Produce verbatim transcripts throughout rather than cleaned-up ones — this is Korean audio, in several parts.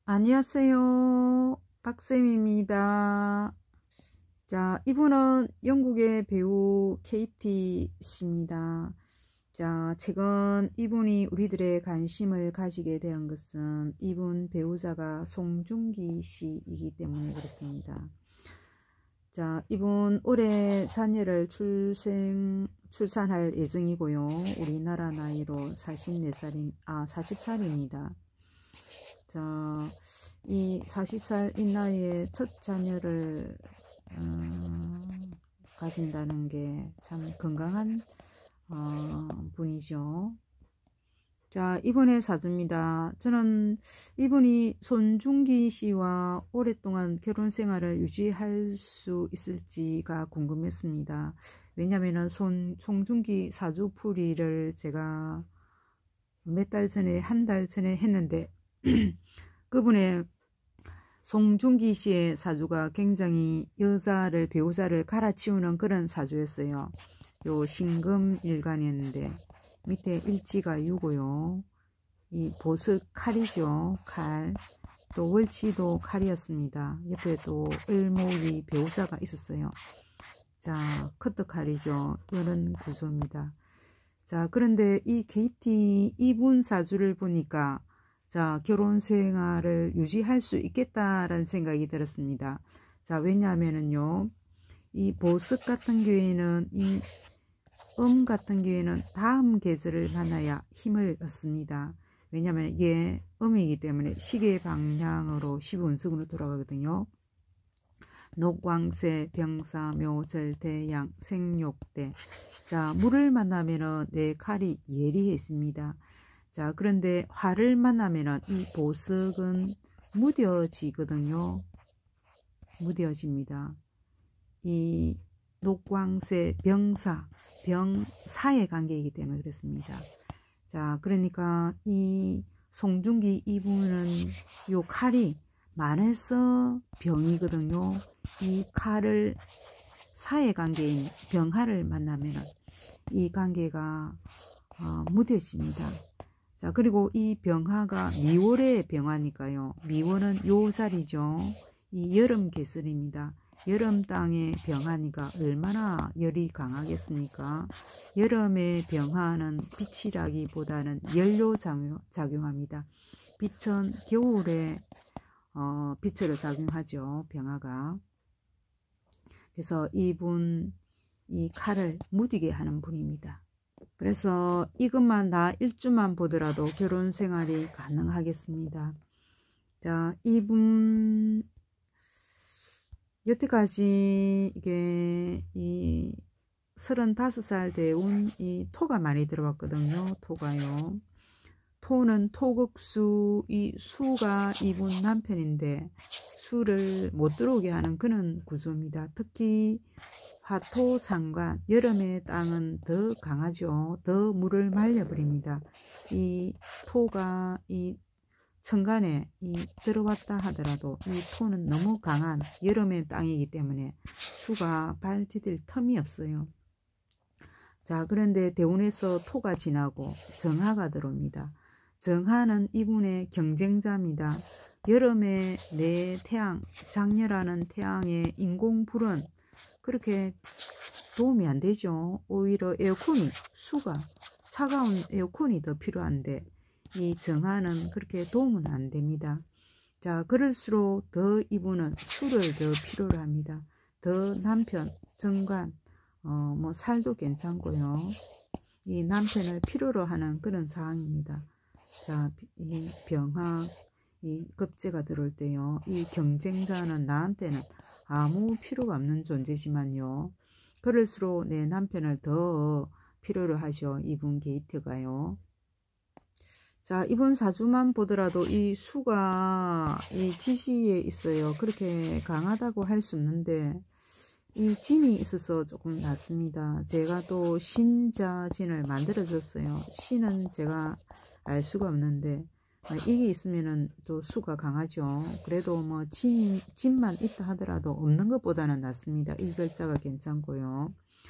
안녕하세요. 박쌤입니다. 자, 이분은 영국의 배우 케이티 씨입니다. 자, 최근 이분이 우리들의 관심을 가지게 된 것은 이분 배우자가 송중기 씨이기 때문에 그렇습니다. 자, 이분 올해 자녀를 출생, 출산할 예정이고요. 우리나라 나이로 사십네 살인, 아, 사십 살입니다. 자, 이 마흔 살 이 나이에 첫 자녀를 어, 가진다는 게 참 건강한 어, 분이죠. 자, 이분의 사주입니다. 저는 이분이 손중기 씨와 오랫동안 결혼 생활을 유지할 수 있을지가 궁금했습니다. 왜냐하면 손, 송중기 사주풀이를 제가 몇 달 전에, 한 달 전에 했는데 그분의 송중기 씨의 사주가 굉장히 여자를 배우자를 갈아치우는 그런 사주였어요. 요 신금일간이었는데 밑에 일지가 유고요. 이 보석 칼이죠. 칼. 또 월치도 칼이었습니다. 옆에도 을목이 배우자가 있었어요. 자, 커터 칼이죠. 이런 구조입니다. 자, 그런데 이 케이티 이분 사주를 보니까 자, 결혼 생활을 유지할 수 있겠다라는 생각이 들었습니다. 자, 왜냐하면은요, 이 보석 같은 경우에는, 이 음 같은 경우에는 다음 계절을 만나야 힘을 얻습니다. 왜냐하면 이게 음이기 때문에 시계 방향으로 십운석으로 돌아가거든요. 녹광세, 병사, 묘절, 대양, 생욕대. 자, 물을 만나면은 내 칼이 예리했습니다. 자, 그런데 화를 만나면은 이 보석은 무뎌지거든요. 무뎌집니다. 이 녹광세, 병사, 병사의 관계이기 때문에 그렇습니다. 자, 그러니까 이 송중기 이분은 요 칼이 만에서 병이거든요. 이 칼을 사의 관계인 병화를 만나면은 이 관계가 어, 무뎌집니다. 자, 그리고 이 병화가 미월의 병화니까요. 미월은 요 자리죠. 이 여름 계절입니다. 여름 땅의 병화니까 얼마나 열이 강하겠습니까? 여름의 병화는 빛이라기보다는 열로 작용, 작용합니다. 빛은 겨울에 어, 빛으로 작용하죠. 병화가. 그래서 이분 이 칼을 무디게 하는 분입니다. 그래서 이것만 나 일주만 보더라도 결혼 생활이 가능하겠습니다. 자, 이분 여태까지 이게 이 서른다섯 살 대운 이 토가 많이 들어왔거든요. 토가요. 토는 토극수, 이 수가 이분 남편인데 수를 못 들어오게 하는 그런 구조입니다. 특히 화토상관, 여름의 땅은 더 강하죠. 더 물을 말려버립니다. 이 토가 이 천간에 이 들어왔다 하더라도 이 토는 너무 강한 여름의 땅이기 때문에 수가 발 디딜 틈이 없어요. 자, 그런데 대운에서 토가 지나고 정화가 들어옵니다. 정화는 이분의 경쟁자입니다. 여름에 내 태양, 장녀라는 태양의 인공불은 그렇게 도움이 안 되죠. 오히려 에어컨이, 수가, 차가운 에어컨이 더 필요한데 이 정화는 그렇게 도움은 안 됩니다. 자, 그럴수록 더 이분은 수를 더 필요로 합니다. 더 남편, 정관, 어, 뭐 살도 괜찮고요. 이 남편을 필요로 하는 그런 상황입니다. 자, 이 병화, 이 급제가 들어올 때요. 이 경쟁자는 나한테는 아무 필요가 없는 존재지만요. 그럴수록 내 남편을 더 필요로 하죠. 이분 게이트가요. 자, 이분 사주만 보더라도 이 수가 이 지시에 있어요. 그렇게 강하다고 할 수 없는데 이 진이 있어서 조금 낫습니다. 제가 또 신자진을 만들어 줬어요. 신은 제가 알 수가 없는데 이게 있으면은 또 수가 강하죠. 그래도 뭐 진, 진만 있다 하더라도 없는 것보다는 낫습니다. 이 글자가 괜찮고요.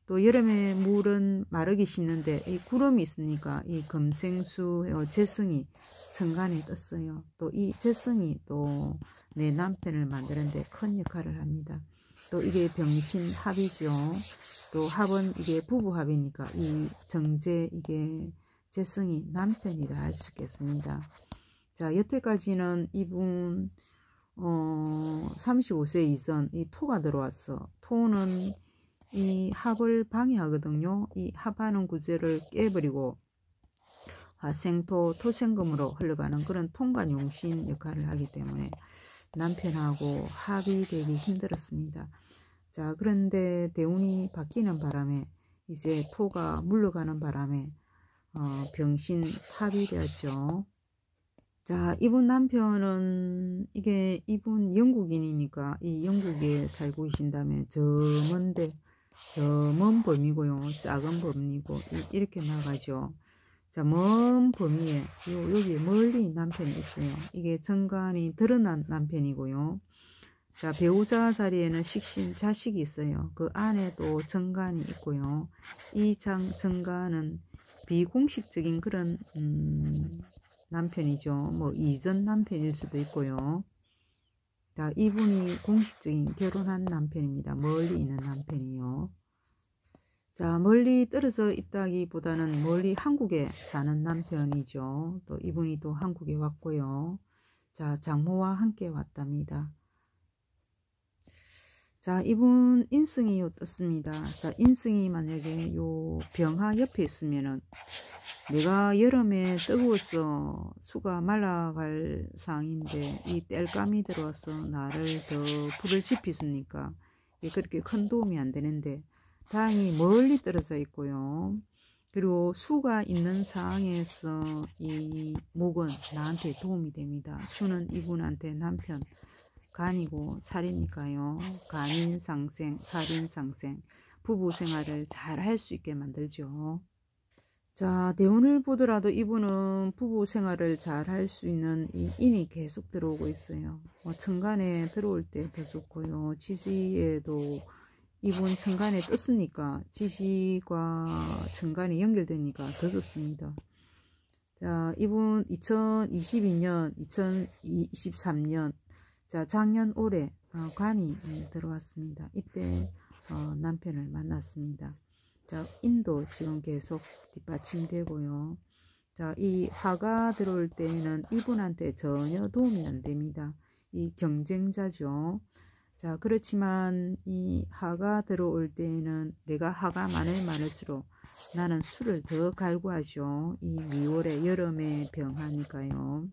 또 여름에 물은 마르기 쉽는데 이 구름이 있으니까 이 금생수 재성이 천간에 떴어요. 또 이 재성이 또 내 남편을 만드는데 큰 역할을 합니다. 또 이게 병신합이죠. 또 합은 이게 부부합이니까 이 정제 이게 재성이 남편이다 할 수 있겠습니다. 자, 여태까지는 이분 어 삼십오 세 이전 이 토가 들어왔어. 토는 이 합을 방해하거든요. 이 합하는 구조를 깨버리고 화생토, 토생금으로 흘러가는 그런 통관 용신 역할을 하기 때문에 남편하고 합이 되기 힘들었습니다. 자, 그런데 대운이 바뀌는 바람에 이제 토가 물러가는 바람에 어, 병신 합이 되었죠. 자, 이분 남편은 이게 이분 영국인이니까 이 영국에 살고 계신다면 저 먼데 저 먼 범위고요. 작은 범위고 이렇게 나가죠. 자, 먼 범위에 요, 여기 멀리 남편이 있어요. 이게 정관이 드러난 남편이고요. 자, 배우자 자리에는 식신 자식이 있어요. 그 안에도 정관이 있고요. 이 장, 정관은 비공식적인 그런 음, 남편이죠. 뭐 이전 남편일 수도 있고요. 자, 이분이 공식적인 결혼한 남편입니다. 멀리 있는 남편이요. 자, 멀리 떨어져 있다기보다는 멀리 한국에 사는 남편이죠. 또 이분이 또 한국에 왔고요. 자, 장모와 함께 왔답니다. 자, 이분 인승이 어떻습니다. 자, 인승이 만약에 요 병하 옆에 있으면은 내가 여름에 뜨거워서 수가 말라갈 상황인데 이 땔감이 들어와서 나를 더 불을 지피습니까? 그렇게 큰 도움이 안 되는데 다행히 멀리 떨어져 있고요. 그리고 수가 있는 상황에서 이 목은 나한테 도움이 됩니다. 수는 이분한테 남편 간이고 살이니까요. 간인상생, 살인상생, 부부생활을 잘 할 수 있게 만들죠. 자, 대운을 보더라도 이분은 부부생활을 잘 할 수 있는 이 인이 계속 들어오고 있어요. 뭐 천간에 들어올 때 더 좋고요. 지지에도 이분 천간에 떴으니까 지지과 천간이 연결되니까 더 좋습니다. 자, 이분 이천이십이 년, 이천이십삼 년, 자, 작년 올해 어, 관이 들어왔습니다. 이때 어, 남편을 만났습니다. 자, 인도 지금 계속 뒷받침되고요. 자, 이 화가 들어올 때는 이분한테 전혀 도움이 안 됩니다. 이 경쟁자죠. 자, 그렇지만 이 화가 들어올 때는 내가 화가 많을 많을수록 나는 술을 더 갈구하죠. 이 미월에 여름에 병하니까요.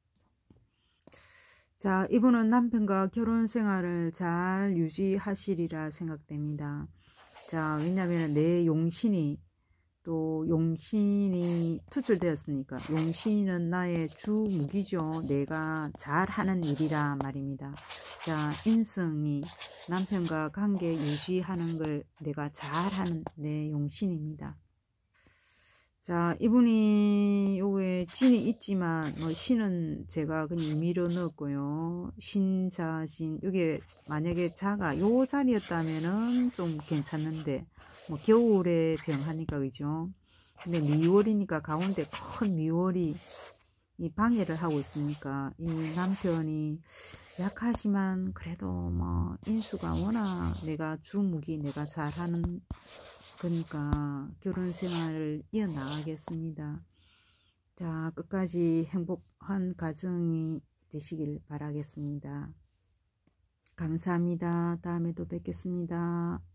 자, 이분은 남편과 결혼 생활을 잘 유지하시리라 생각됩니다. 자, 왜냐하면 내 용신이 또 용신이 투출되었으니까 용신은 나의 주무기죠. 내가 잘하는 일이라 말입니다. 자, 인성이 남편과 관계 유지하는 걸 내가 잘하는 내 용신입니다. 자, 이분이 요게 진이 있지만 뭐 신은 제가 그냥 임의로 넣었고요. 신자신 요게 만약에 자가 요 자리였다면은 좀 괜찮는데 뭐 겨울에 병하니까 그죠. 근데 미월이니까 가운데 큰 미월이 이 방해를 하고 있으니까 이 남편이 약하지만 그래도 뭐 인수가 워낙 내가 주무기 내가 잘하는 그러니까 결혼 생활을 이어나가겠습니다. 자, 끝까지 행복한 가정이 되시길 바라겠습니다. 감사합니다. 다음에 또 뵙겠습니다.